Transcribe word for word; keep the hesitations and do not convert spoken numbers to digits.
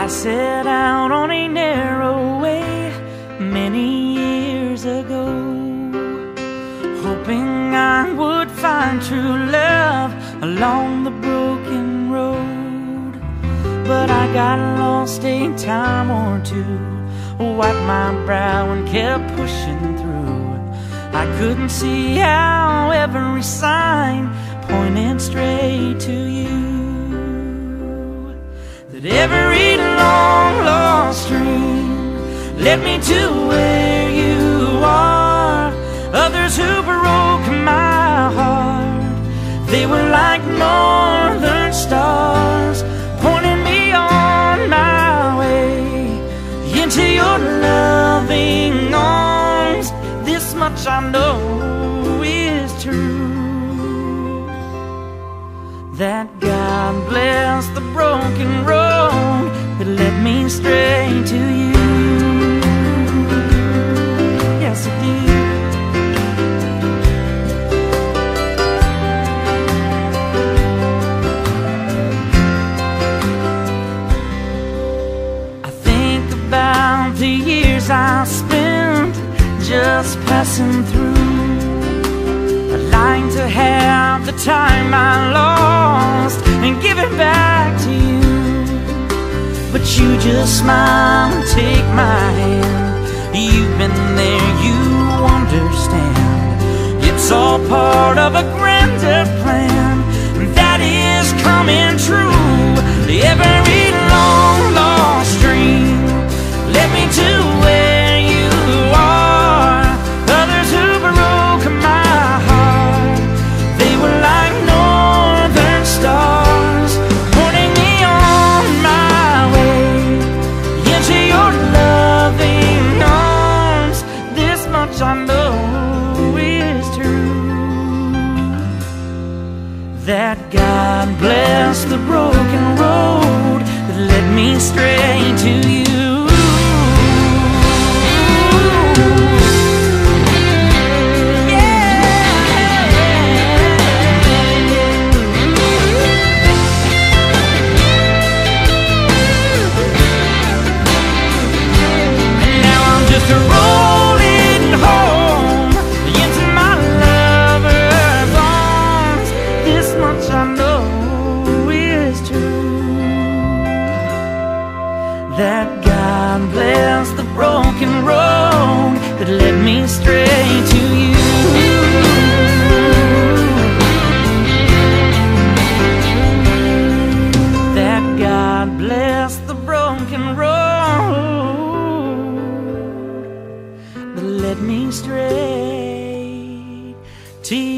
I set out on a narrow way many years ago, hoping I would find true love along the broken road. But I got lost a time or two, wiped my brow and kept pushing through. I couldn't see how every sign pointed straight to you, that every long lost dream led me to where you are. Others who broke my heart, they were like northern stars, pointing me on my way into your loving arms. This much I know is true, that God bless the broken road that led me straight to you. Yes, it did. I think about the years I spent just passing through, I'd like to have the time I lost and give it back to you. But you just smile and take my hand. You've been there, you understand. It's all part of a grander plan that is coming true. Every long lost dream led me to where you are. Others who broke my heart, they were like northern stars, pointing me on my way into your loving arms. This much I know is true, that God bless the broken road that led me straight to you. That God bless the broken road that led me straight to you. That God bless the broken road that led me straight to you.